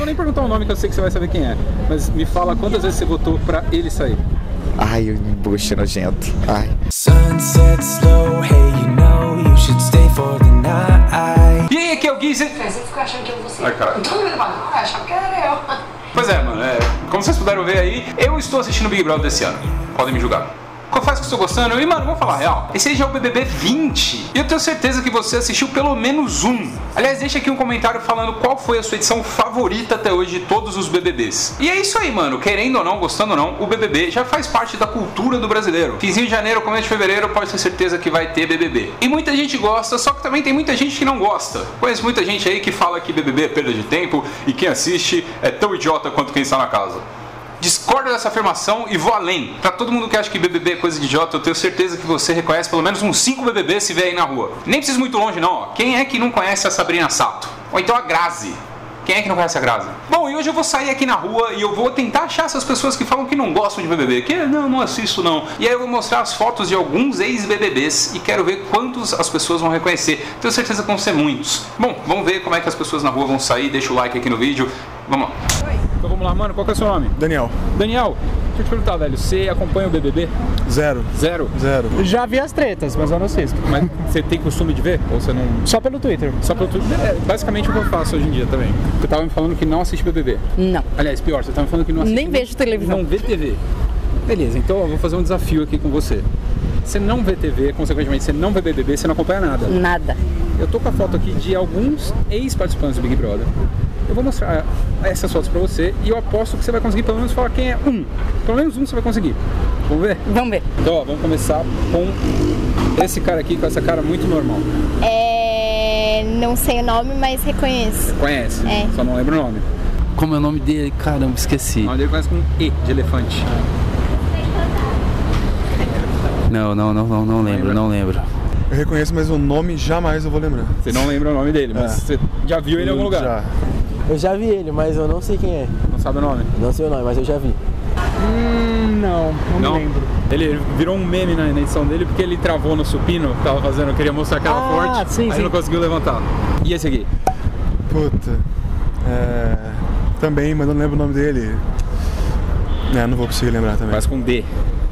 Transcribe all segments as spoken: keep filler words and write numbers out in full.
vou nem perguntar o nome que eu sei que você vai saber quem é. Mas me fala quantas vezes você votou pra ele sair. Ai, o embuste nojento. Ai. E aí, aqui é o Gui. Você ficou achando que eu vou ser. Ai, caralho. Todo mundo fala, ah, achava que era eu. Pois é, mano, é, como vocês puderam ver aí, eu estou assistindo o Big Brother desse ano. Podem me julgar. Confesso que estou gostando. E, mano, vamos falar a real. Esse aí já é o B B B vinte. E eu tenho certeza que você assistiu pelo menos um. Aliás, deixa aqui um comentário falando qual foi a sua edição favorita até hoje de todos os B B Bs. E é isso aí, mano. Querendo ou não, gostando ou não, o B B B já faz parte da cultura do brasileiro. Finzinho de janeiro, começo de fevereiro, pode ter certeza que vai ter B B B. E muita gente gosta, só que também tem muita gente que não gosta. Conheço muita gente aí que fala que B B B é perda de tempo e quem assiste é tão idiota quanto quem está na casa. Discordo dessa afirmação e vou além. Pra todo mundo que acha que B B B é coisa de idiota, eu tenho certeza que você reconhece pelo menos uns cinco B B Bs se vê aí na rua. Nem precisa ir muito longe não, ó. Quem é que não conhece a Sabrina Sato? Ou então a Grazi? Quem é que não conhece a Grazi? Bom, e hoje eu vou sair aqui na rua e eu vou tentar achar essas pessoas que falam que não gostam de B B B. Que não, não assisto não. E aí eu vou mostrar as fotos de alguns ex-B B Bs e quero ver quantos as pessoas vão reconhecer. Tenho certeza que vão ser muitos. Bom, vamos ver como é que as pessoas na rua vão sair. Deixa o like aqui no vídeo. Vamos lá. Então vamos lá, mano. Qual que é o seu nome? Daniel. Daniel, deixa eu te perguntar, velho. Você acompanha o B B B? Zero. Zero? Zero. Já vi as tretas, mas eu não assisto. Mas você tem costume de ver? Ou você não... Só pelo Twitter. Só pelo Twitter? É basicamente o que eu faço hoje em dia também. Você tava me falando que não assiste B B B. Não. Aliás, pior, você tava me falando que não assiste... Nem vejo televisão. Não vê T V. Beleza, então eu vou fazer um desafio aqui com você. Você não vê T V, consequentemente você não vê B B B, você não acompanha nada. Nada. Eu tô com a foto aqui de alguns ex-participantes do Big Brother. Eu vou mostrar essas fotos pra você e eu aposto que você vai conseguir pelo menos falar quem é um. Pelo menos um você vai conseguir. Vamos ver? Vamos ver. Então, ó, vamos começar com esse cara aqui, com essa cara muito normal. É... Não sei o nome, mas reconheço. Conhece? É. Só não lembro o nome. Como é o nome dele? Caramba, esqueci. O nome dele começa com E, de elefante. Não, não, não, não, não lembro, não lembro. Eu reconheço, mas o nome jamais eu vou lembrar. Você não lembra o nome dele, mas é. Você já viu ele em algum lugar? Já. Eu já vi ele, mas eu não sei quem é. Não sabe o nome? Não sei o nome, mas eu já vi. Hum, não, não, não? me lembro. Ele virou um meme na edição dele porque ele travou no supino, tava fazendo, queria mostrar que era ah, forte, sim, aí sim. não conseguiu levantar. E esse aqui? Puta. É... Também, mas não lembro o nome dele. É, não vou conseguir lembrar também. Começa com D.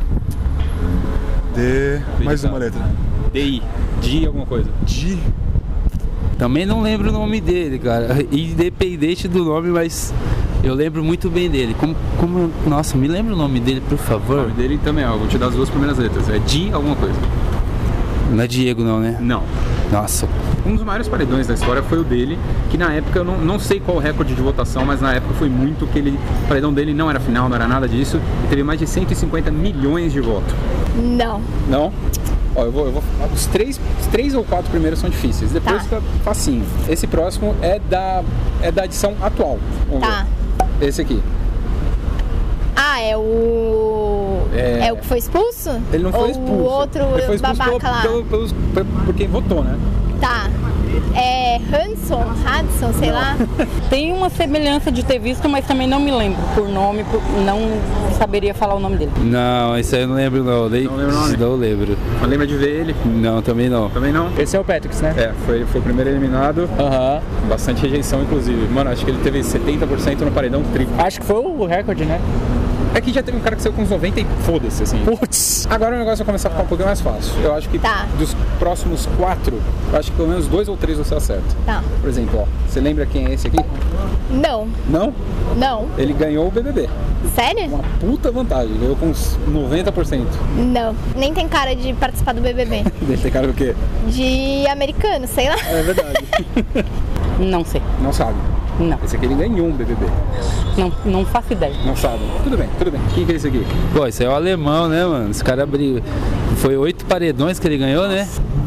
D. Mais uma letra. D I. D alguma coisa. D. Também não lembro o nome dele, cara. Independente do nome, mas eu lembro muito bem dele. Como, como, nossa, me lembra o nome dele, por favor. O nome dele também, ó. Vou te dar as duas primeiras letras. É D alguma coisa. Não é Diego, não, né? Não. Nossa. Um dos maiores paredões da história foi o dele, que na época, eu não, não sei qual o recorde de votação, mas na época foi muito que ele, o paredão dele não era final, não era nada disso, e teve mais de cento e cinquenta milhões de votos. Não. Não? Ó, eu vou, eu vou, os, três, os três ou quatro primeiros são difíceis, depois tá. fica facinho. Esse próximo é da, é da edição atual. Vamos tá. ver. Esse aqui. Ah, é o... É... é o que foi expulso? Ele não foi Ou expulso. o outro ele foi expulso babaca pelo, lá? pelo, pelos, por quem votou, né? Tá. É Hanson, Hudson, sei não. lá. Tem uma semelhança de ter visto, mas também não me lembro por nome, por, não saberia falar o nome dele. Não, isso aí eu não lembro não. Nem, não lembro o nome? Não lembro. Mas lembra de ver ele? Não, também não. Também não? Esse é o Patrick, né? É, foi, foi o primeiro eliminado. Aham. Uhum. Bastante rejeição, inclusive. Mano, acho que ele teve setenta por cento no paredão triplo. Acho que foi o recorde, né? É que já teve um cara que saiu com uns noventa e foda-se, assim. Putz. Agora o negócio vai começar a ficar um pouquinho mais fácil. Eu acho que tá. dos próximos quatro, eu acho que pelo menos dois ou três você acerta. Tá. Por exemplo, ó, você lembra quem é esse aqui? Não. Não? Não. Ele ganhou o B B B. Sério? Uma puta vantagem, ganhou com uns noventa por cento. Não. Nem tem cara de participar do B B B. Ele tem cara do quê? De americano, sei lá. É verdade. Não sei. Não sabe? Não. Esse aqui ele ganhou um B B B. Não, não faço ideia. Não sabe? Tudo bem, tudo bem. Quem que é esse aqui? Pô, esse é o alemão, né, mano? Esse cara abriu. Foi oito paredões que ele ganhou, né?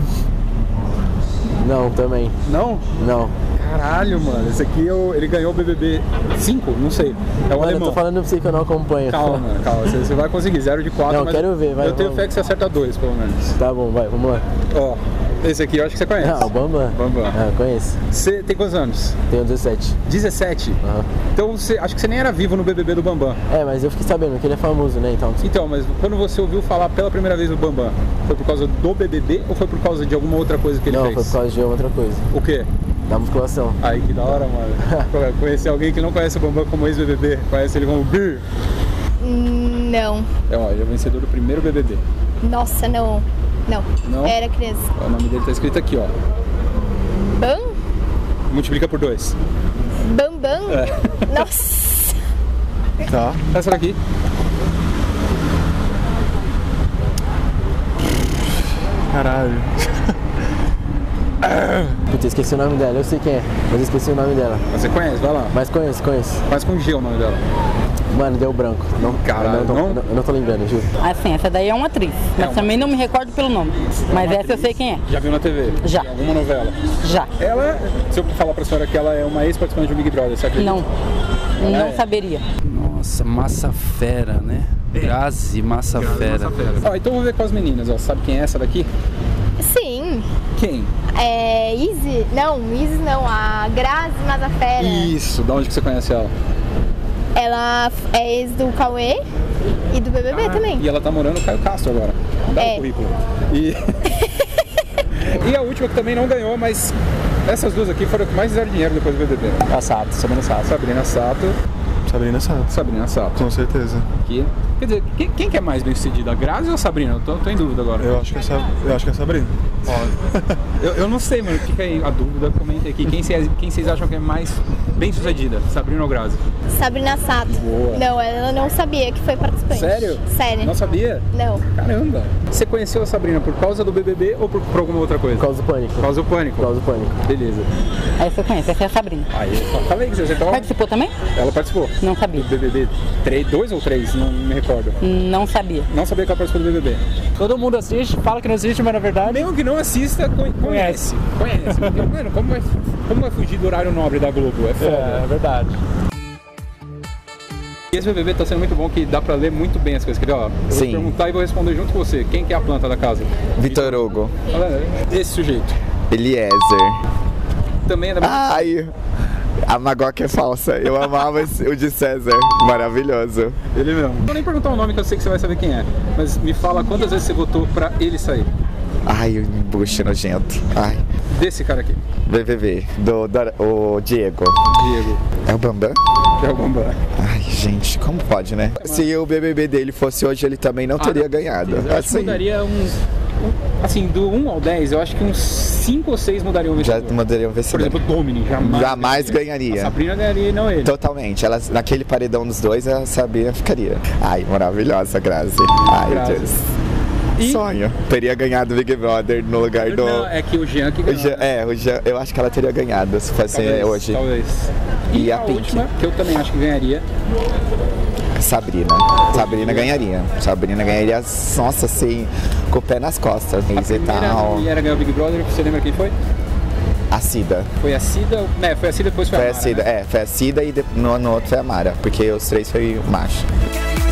Não, também. Não? Não. Caralho, mano. Esse aqui é o... ele ganhou o B B B cinco? Não sei. É o Mano, alemão. eu tô falando pra você que eu não acompanho. Calma, mano, calma. Você, você vai conseguir. Zero de quatro. Não, mas quero ver, vai. Eu tenho vamos. fé que você acerta dois, pelo menos. Tá bom, vai, vamos lá. Ó, esse aqui eu acho que você conhece. Ah, o Bambam. Bambam. Ah, conheço. Você tem quantos anos? Tenho dezessete. dezessete? Aham. Então você, acho que você nem era vivo no B B B do Bambam. É, mas eu fiquei sabendo que ele é famoso, né, então. Então, mas quando você ouviu falar pela primeira vez do Bambam, foi por causa do B B B ou foi por causa de alguma outra coisa que ele Não, fez? foi por causa de outra coisa. O quê? Da musculação. Aí, que da hora, mano. Conhecer alguém que não conhece o Bambam como ex-B B B, conhece ele como Bir. Não. É, ó, ele é o vencedor do primeiro B B B. Nossa, não. Não. Não? Era criança. O nome dele tá escrito aqui, ó. Bam? Multiplica por dois. Bambam? É. Nossa. Tá. Essa daqui. Caralho. Putz, esqueci o nome dela, eu sei quem é, mas esqueci o nome dela. Você conhece? Vai lá. Mas conheço, conheço. Faz com G o nome dela. Mano, deu branco. Não, Caralho, eu não, tô, não? eu não, eu não tô lembrando, juro. Assim, essa daí é uma atriz, mas É uma- também não me recordo pelo nome. Mas essa eu sei quem é. Já viu na T V? Já. Em alguma novela? Já. Ela, se eu falar pra senhora que ela é uma ex-participante do Big Brother, você acredita? Não. Ela Não é. saberia. Nossa, massa fera, né? Grazi, massa fera. Ó, então vamos ver com as meninas, ó. Sabe quem é essa daqui? Sim. Quem? É. Izzy? Não, Izzy não. A Grazi Mazafera. Isso, da onde que você conhece ela? Ela é ex do Cauê e do B B B também. E ela tá morando no Caio Castro agora. Dá É. o currículo. E... e a última que também não ganhou, mas essas duas aqui foram que mais fizeram dinheiro depois do B B B. A Sato, Sabrina Sato. Sabrina Sato. Sabrina Sato. Sabrina Sato. Com certeza. Que, quer dizer, quem, quem que é mais bem sucedida, a Grazi ou a Sabrina? Eu tô, tô em dúvida agora. Eu acho que é, Sa- eu acho que é Sabrina. eu, eu não sei, mano. Fica aí a dúvida, comenta aqui. Quem vocês quem vocês acham que é mais bem sucedida, Sabrina ou Grazi? Sabrina Sato. Boa. Não, ela não sabia que foi participante. Sério? Sério. Não sabia? Não. Caramba. Você conheceu a Sabrina por causa do B B B ou por, por alguma outra coisa? Por causa do pânico. Por causa do pânico? Por causa do pânico. Beleza. Essa eu conheço, essa é a Sabrina. Aí, só falei que você acertou. Participou também? Ela participou. Não sabia. Do B B B três, dois ou três, não me recordo. Não sabia. Não sabia que ela participou do B B B. Todo mundo assiste, fala que não assiste, mas na verdade... Mesmo que não assista, co- conhece. Conhece. Porque, mano, como vai, como vai fugir do horário nobre da Globo? É foda. É, é verdade. E esse B B B tá sendo muito bom, que dá pra ler muito bem as coisas. Quer ver, ó? Eu Sim. vou perguntar e vou responder junto com você. Quem que é a planta da casa? Vitor Hugo. Olha, esse sujeito. Eliezer. Também é da mesma... Ai, a Magoca é falsa. Eu amava esse- o de César. Maravilhoso. Ele mesmo. Não vou nem perguntar o nome, que eu sei que você vai saber quem é. Mas me fala quantas vezes você votou pra ele sair. Ai, o embuste nojento. Ai. Desse cara aqui. B B B. Do, do o Diego. Diego. É o Bambam? É o Bambam. Ai, gente, como pode, né? Se o B B B dele fosse hoje, ele também não teria ganhado. Eu acho que Assim, mudaria uns... um- Assim, do um ao dez, eu acho que uns cinco ou seis mudariam o já vencedor. mudaria o Por vencedor. exemplo, o Domini jamais, Jamais A ganharia. Sabrina ganharia e não ele. Totalmente. Ela, naquele paredão dos dois, a Sabrina ficaria. Ai, maravilhosa, Grazi. Ai, Grazi. Deus. E- Sonho. Teria ganhado o Big Brother no lugar do... Não, é que o Jean que O ganhou. Jean- é, o Jean, eu acho que ela teria ganhado se fosse Talvez, hoje. Talvez. E E, a a, Pink? última, que eu também acho que ganharia, Sabrina. Sabrina ganharia. Sabrina ganharia, nossa, assim, com o pé nas costas. a Mês e primeira tal. mulher a ganhar o Big Brother, você lembra quem foi? A Cida. Foi a Cida, né, foi a Cida, depois foi, Foi a a Mara, Cida, né? é, foi a Cida e de- no, no outro foi a Mara, porque os três foi macho.